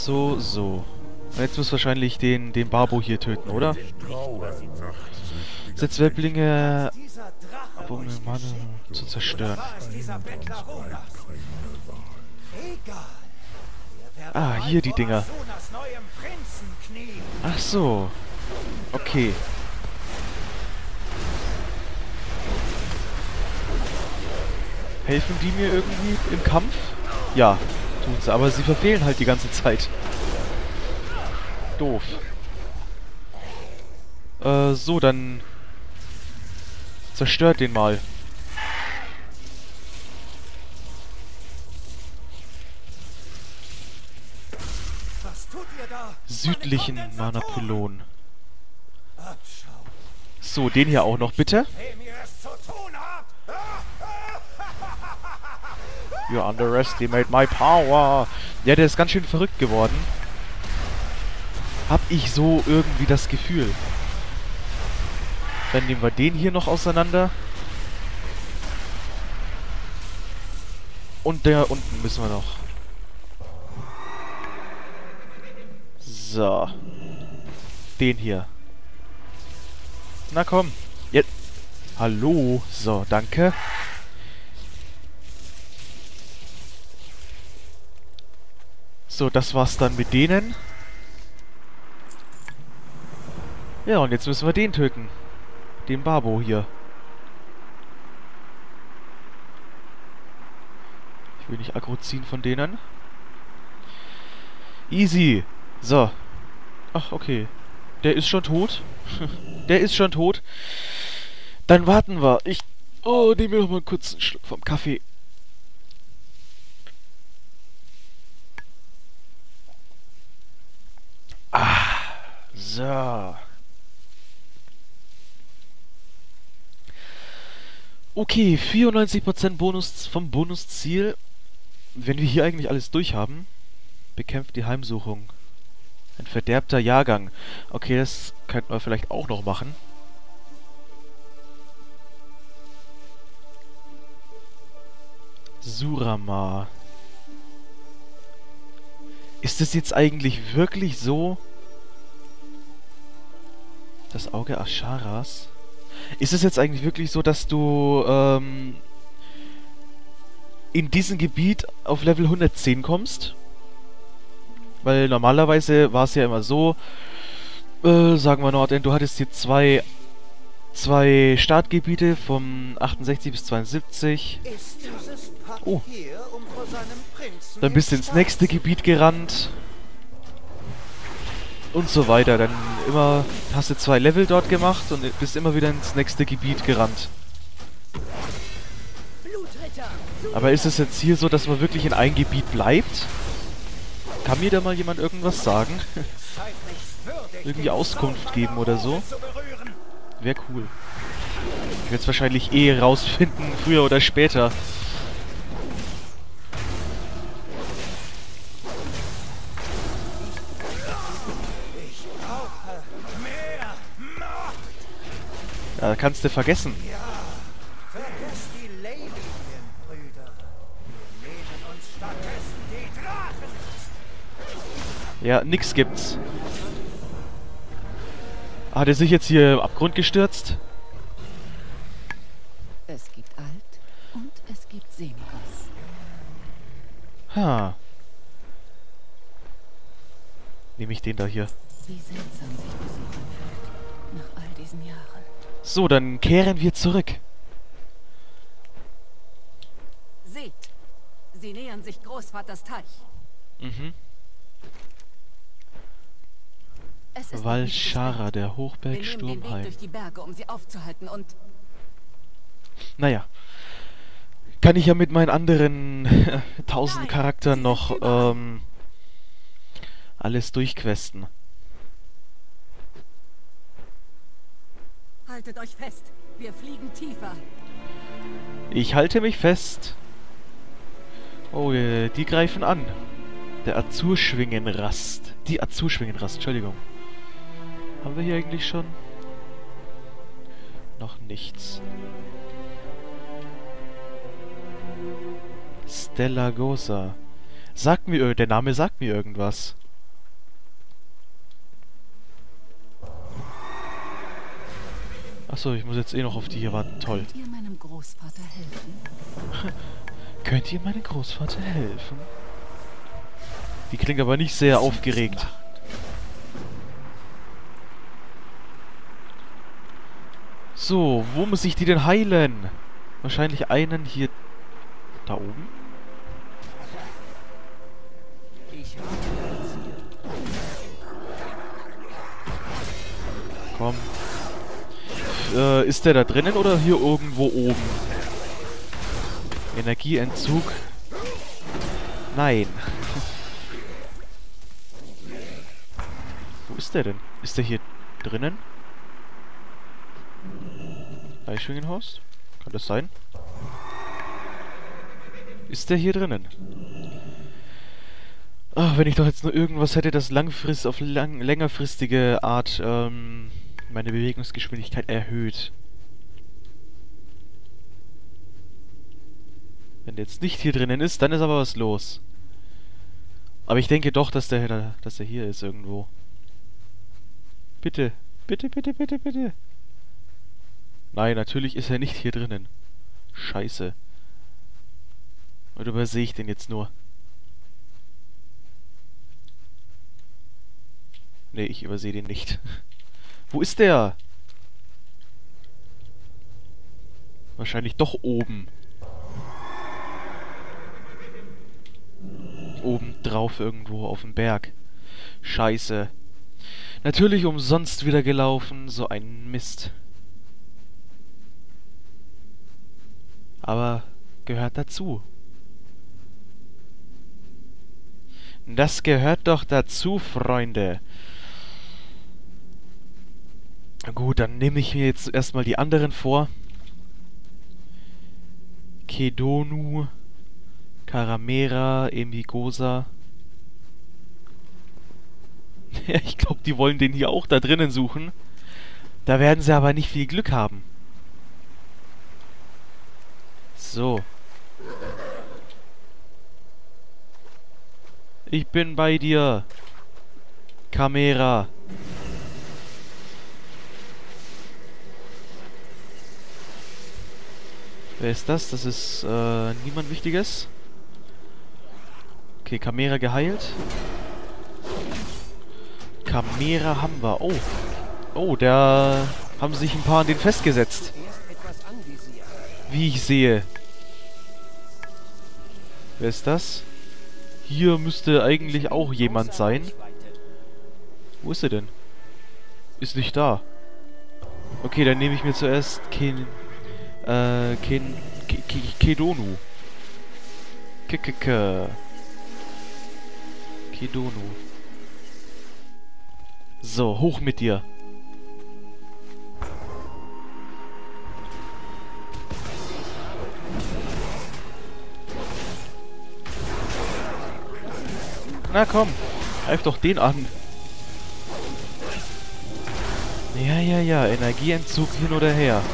So, so. Und jetzt muss wahrscheinlich den Barbo hier töten, oder? Sitzwelblinge um den Mann zu zerstören. Ah, hier die Dinger. Ach so. Okay. Helfen die mir irgendwie im Kampf? Ja, tun sie. Aber sie verfehlen halt die ganze Zeit. Doof. So, dann zerstört den mal. Was tut ihr da? Südlichen Manapylon. So, den hier auch noch, bitte. Wem ihr es zu tun habt? You underestimate my power. Ja, der ist ganz schön verrückt geworden. Hab ich so irgendwie das Gefühl. Dann nehmen wir den hier noch auseinander. Und der unten müssen wir noch. So. Den hier. Na komm. Jetzt. Hallo. So, danke. So, das war's dann mit denen. Ja, und jetzt müssen wir den töten. Den Barbo hier. Ich will nicht aggro ziehen von denen. Easy. So. Ach, okay. Der ist schon tot. Der ist schon tot. Dann warten wir. Oh, nehmen wir noch mal kurz einen Schluck vom Kaffee. Ah. So. Okay, 94% Bonus vom Bonusziel. Wenn wir hier eigentlich alles durch haben, bekämpft die Heimsuchung. Ein verderbter Jahrgang. Okay, das könnten wir vielleicht auch noch machen. Surama. Ist das jetzt eigentlich wirklich so? Das Auge Asharas? Ist es jetzt eigentlich wirklich so, dass du in diesem Gebiet auf Level 110 kommst? Weil normalerweise war es ja immer so, sagen wir Nordend, du hattest hier zwei Startgebiete vom 68 bis 72. Oh. Dann bist du ins nächste Gebiet gerannt. Und so weiter. Dann immer hast du 2 Level dort gemacht und bist immer wieder ins nächste Gebiet gerannt. Aber ist es jetzt hier so, dass man wirklich in ein Gebiet bleibt? Kann mir da mal jemand irgendwas sagen? Irgendwie Auskunft geben oder so? Wäre cool. Ich werde es wahrscheinlich eh rausfinden, früher oder später. Ja, kannst du vergessen. Vergesst die Lelienbrüder. Wir nehmen uns stattdessen die Drachen. Ja, nix gibt's. Hat er sich jetzt hier im Abgrund gestürzt? Es gibt Alt und es gibt Semigos. Ha. Nehme ich den da hier. Wie seltsam sich das so anfühlt. Nach all diesen Jahren. So, dann kehren wir zurück. Seht! Sie nähern sich Großvaters Teich. Mhm. Es ist Valshara, der Hochberg Wir nehmen den Weg Sturmheim. durch die Berge, um sie aufzuhalten und... Naja. Kann ich ja mit meinen anderen 1000 Charakteren noch alles durchquesten. Haltet euch fest! Wir fliegen tiefer! Ich halte mich fest. Oh, die greifen an. Der Azurschwingenrast. Die Azurschwingenrast, Entschuldigung. Haben wir hier eigentlich schon? Noch nichts. Stella Gosa. Sagt mir, der Name sagt mir irgendwas. Achso, ich muss jetzt eh noch auf die hier warten. Toll. Könnt ihr meinem Großvater helfen? Könnt ihr meinem Großvater helfen? Die klingt aber nicht sehr aufgeregt. So, wo muss ich die denn heilen? Wahrscheinlich einen hier... Da oben? Komm. Ist der da drinnen oder hier irgendwo oben? Energieentzug? Nein. Wo ist der denn? Ist der hier drinnen? Eichschwingenhorst? Kann das sein? Ist der hier drinnen? Ach, wenn ich doch jetzt nur irgendwas hätte, das auf längerfristige Art meine Bewegungsgeschwindigkeit erhöht. Wenn der jetzt nicht hier drinnen ist, dann ist aber was los. Aber ich denke doch, dass der hier ist irgendwo. Bitte. Bitte, bitte, bitte, bitte. Nein, natürlich ist er nicht hier drinnen. Scheiße. Oder übersehe ich den jetzt nur? Nee, ich übersehe den nicht. Wo ist der? Wahrscheinlich doch oben. Oben drauf irgendwo auf dem Berg. Scheiße. Natürlich umsonst wieder gelaufen. So ein Mist. Aber gehört dazu. Das gehört doch dazu, Freunde. Gut, dann nehme ich mir jetzt erstmal die anderen vor. Kedonu, Karamera, Emigosa. Ja, ich glaube, die wollen den hier auch da drinnen suchen. Da werden sie aber nicht viel Glück haben. So. Ich bin bei dir. Kamera. Wer ist das? Das ist niemand Wichtiges. Okay, Kamera geheilt. Kamera haben wir. Oh. Oh, da haben sich ein paar an den festgesetzt. Wie ich sehe. Wer ist das? Hier müsste eigentlich auch jemand sein. Wo ist er denn? Ist nicht da. Okay, dann nehme ich mir zuerst Kedonu. Kedonu. So, hoch mit dir. Na komm, greif doch den an. Ja, ja, ja, Energieentzug hin oder her.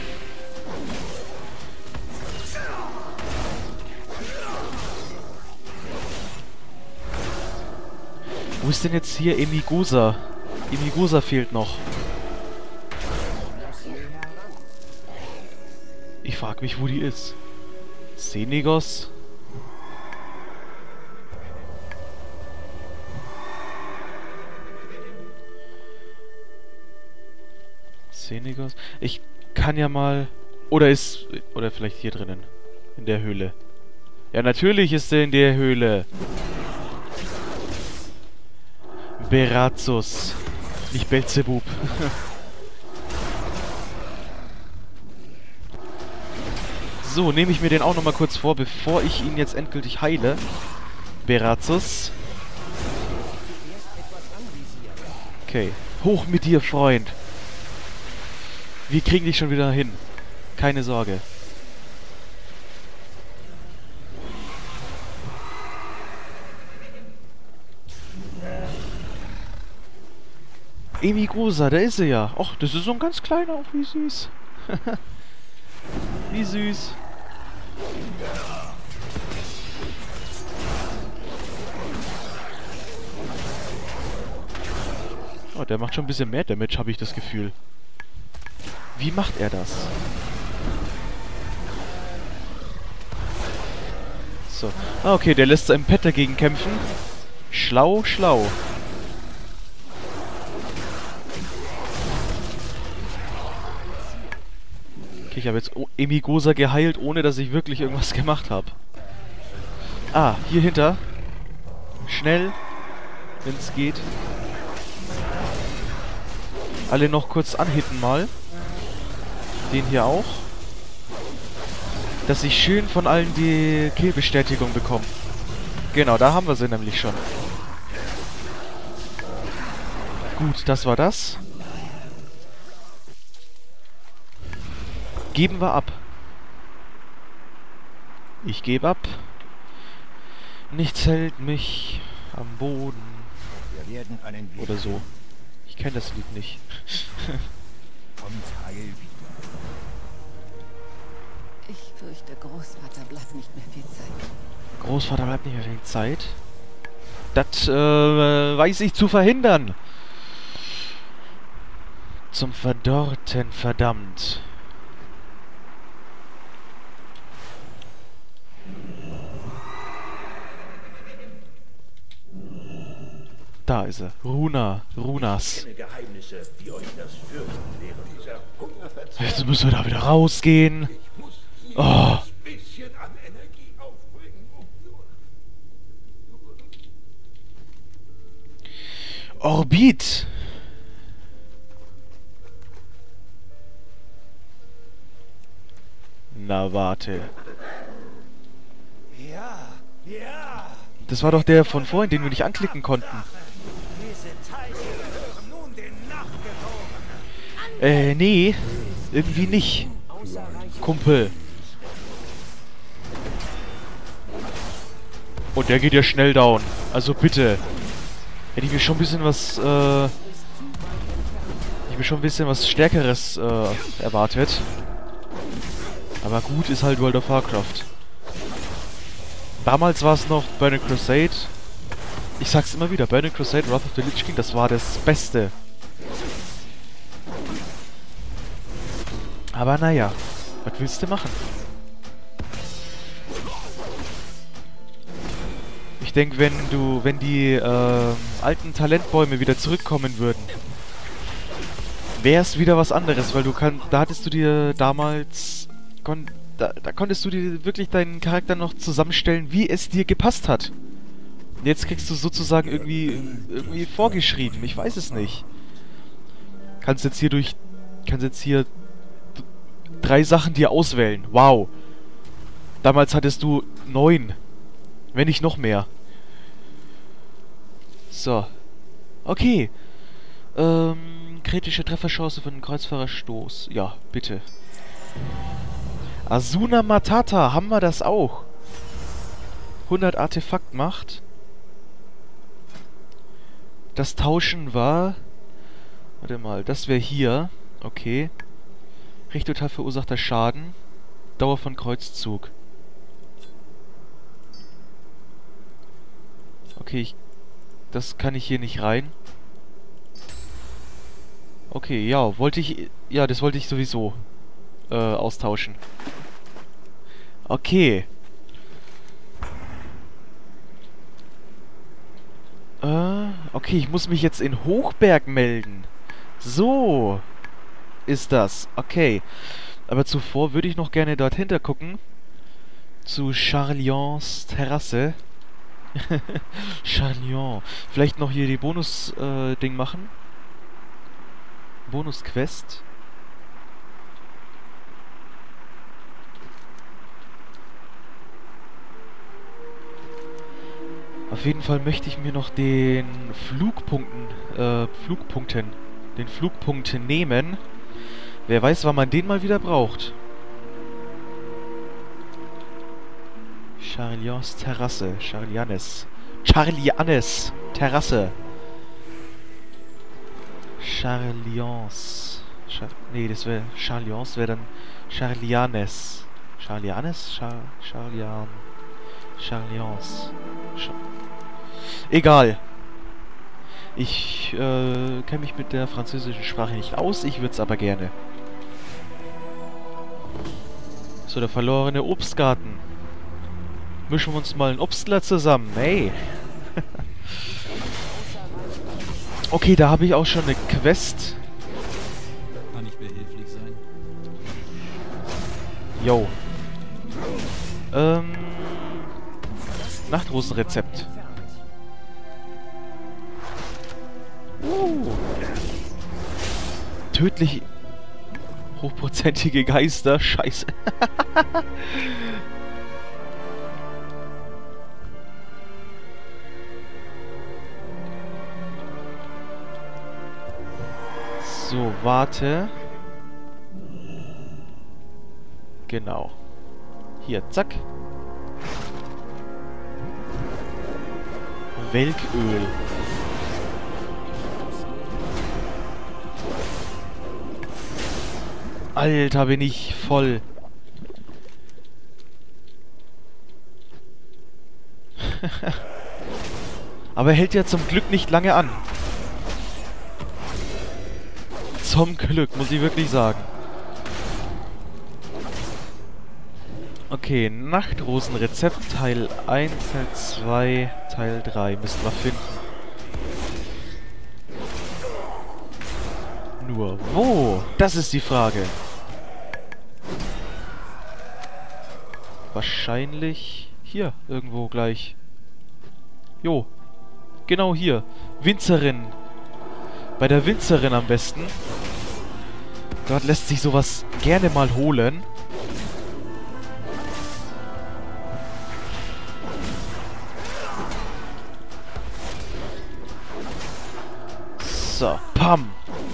Wo ist denn jetzt hier Emigosa? Emigosa fehlt noch. Ich frag mich, wo die ist. Senegos? Senegos? Ich kann ja mal... Oder vielleicht hier drinnen. In der Höhle. Ja, natürlich ist er in der Höhle. Berazus. Nicht Belzebub. So, nehme ich mir den auch nochmal kurz vor, bevor ich ihn jetzt endgültig heile. Berazus. Okay. Hoch mit dir, Freund. Wir kriegen dich schon wieder hin. Keine Sorge. Emigosa, da ist sie ja. Och, das ist so ein ganz kleiner, auch wie süß. Wie süß. Oh, der macht schon ein bisschen mehr Damage, habe ich das Gefühl. Wie macht er das? So. Ah, okay, der lässt seinem Pet dagegen kämpfen. Schlau, schlau. Okay, ich habe jetzt Emigosa geheilt, ohne dass ich wirklich irgendwas gemacht habe. Ah, hier hinter. Schnell, wenn es geht. Alle noch kurz anhitten mal. Den hier auch. Dass ich schön von allen die Killbestätigung bekomme. Genau, da haben wir sie nämlich schon. Gut, das war das. Geben wir ab. Ich gebe ab. Nichts hält mich am Boden. Wir werden einen Weg Oder so. Ich kenne das Lied nicht. und Heil wieder. Ich fürchte, Großvater bleibt nicht mehr viel Zeit. Großvater bleibt nicht mehr viel Zeit. Das weiß ich zu verhindern. Zum Verdorrten, verdammt. Da ist er. Runas. Geheimnisse, die euch das fürchten während dieser Hungerverzeichnis. Jetzt müssen wir da wieder rausgehen. Oh. Ein bisschen an Energie aufbringen, um nur... Orbit. Na, warte. Ja, ja. Das war doch der von vorhin, den wir nicht anklicken konnten. Diese Teile gehören nun den Nachgeborenen. Nee. Irgendwie nicht. Kumpel. Und der geht ja schnell down. Also bitte. Hätte ich mir schon ein bisschen was, Stärkeres, erwartet. Aber gut, ist halt World of Warcraft. Damals war es noch Burning Crusade. Ich sag's immer wieder, Burning Crusade, Wrath of the Lich King, das war das Beste. Aber naja, was willst du machen? Ich denke, wenn die alten Talentbäume wieder zurückkommen würden, wäre es wieder was anderes, weil da hattest du dir damals, da konntest du dir wirklich deinen Charakter noch zusammenstellen, wie es dir gepasst hat. Und jetzt kriegst du sozusagen irgendwie vorgeschrieben, ich weiß es nicht. Kannst jetzt hier 3 Sachen dir auswählen, wow. Damals hattest du 9, wenn nicht noch mehr. So. Okay. Kritische Trefferchance für den Kreuzfahrerstoß. Ja, bitte. Asuna Matata, haben wir das auch? 100 Artefaktmacht. Das Tauschen war... Warte mal, das wäre hier. Okay. Richttotal verursachter Schaden. Dauer von Kreuzzug. Okay, das kann ich hier nicht rein. Okay, ja, das wollte ich sowieso austauschen. Okay. Okay, ich muss mich jetzt in Hochberg melden. So ist das. Okay. Aber zuvor würde ich noch gerne dort hinter gucken. Zu Charlians Terrasse. Charlian. Vielleicht noch hier die Bonus-Ding machen. Bonus-Quest. Auf jeden Fall möchte ich mir noch den Flugpunkt nehmen. Wer weiß, wann man den mal wieder braucht. Charlians Terrasse. Charlianes Terrasse. Charlians. Nee, das wäre... Charlians wäre dann... Charlianes. Charlianes? Charlians. Egal. Ich kenne mich mit der französischen Sprache nicht aus. Ich würde es aber gerne. So, der verlorene Obstgarten. Mischen wir uns mal einen Obstler zusammen. Hey. Okay, da habe ich auch schon eine Quest. Kann ich behilflich sein? Yo. Nachtrosenrezept. Tödlich hochprozentige Geister. Scheiße. So, warte. Genau. Hier, zack. Welköl. Alter, bin ich voll. Aber hält ja zum Glück nicht lange an. Zum Glück, muss ich wirklich sagen. Okay, Nachtrosenrezept Teil 1, Teil 2, Teil 3 müssen wir finden. Nur wo? Das ist die Frage. Wahrscheinlich hier irgendwo gleich. Jo, genau hier. Winzerin. Bei der Winzerin am besten. Dort lässt sich sowas gerne mal holen. So, pam.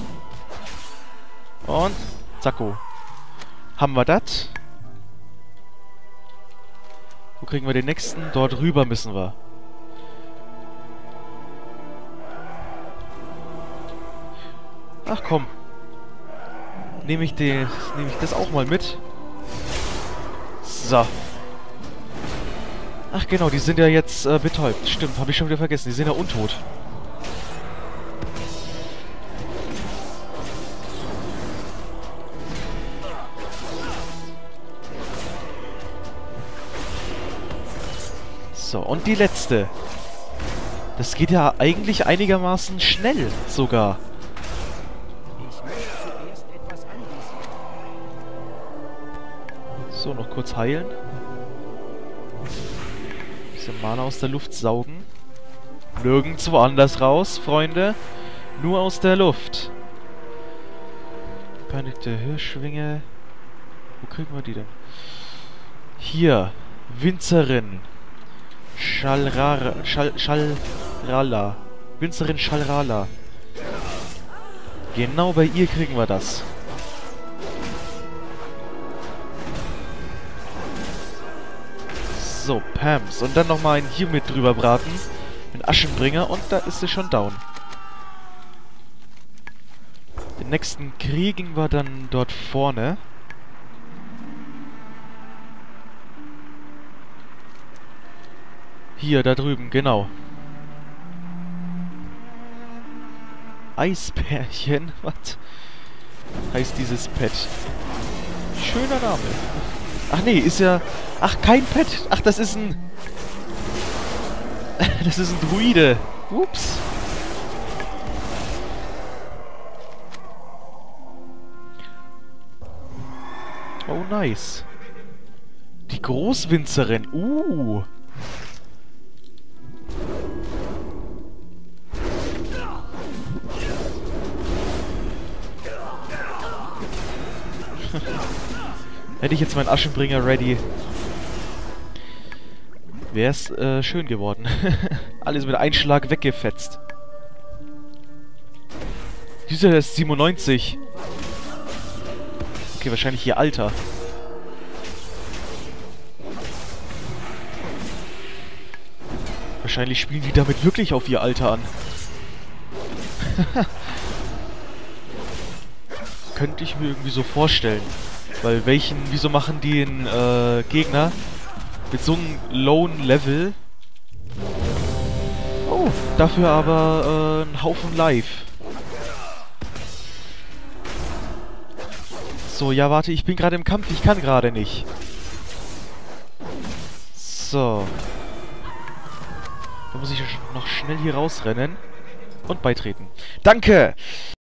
Und zacko. Haben wir das? Wo kriegen wir den nächsten? Dort rüber müssen wir. Ach komm. Nehme ich das auch mal mit. So. Ach genau, die sind ja jetzt betäubt. Stimmt, habe ich schon wieder vergessen. Die sind ja untot. So, und die letzte. Das geht ja eigentlich einigermaßen schnell sogar. So, noch kurz heilen. Bisschen Mana aus der Luft saugen. Nirgendwo anders raus, Freunde. Nur aus der Luft. Panik der Hirschschwinge. Wo kriegen wir die denn? Hier. Winzerin. Schalrala. Winzerin Schalrala. Genau bei ihr kriegen wir das. So, Pams. Und dann nochmal einen hier mit drüber braten. Einen Aschenbringer. Und da ist sie schon down. Den nächsten kriegen wir dann dort vorne. Hier, da drüben, genau. Eisbärchen? Was heißt dieses Pet? Schöner Name. Ach nee, ist ja... Ach, kein Pet. Ach, das ist ein... Das ist ein Druide. Ups. Oh, nice. Die Großwinzerin. Hätte ich jetzt meinen Aschenbringer ready, wäre es schön geworden. Alles mit Einschlag weggefetzt. Dieser ist 97. Okay, wahrscheinlich ihr Alter. Wahrscheinlich spielen die damit wirklich auf ihr Alter an. Könnte ich mir irgendwie so vorstellen. Weil wieso machen die einen Gegner mit so einem lowen Level? Oh, dafür aber einen Haufen Life. So, ja warte, ich bin gerade im Kampf, ich kann gerade nicht. So. Da muss ich noch schnell hier rausrennen und beitreten. Danke!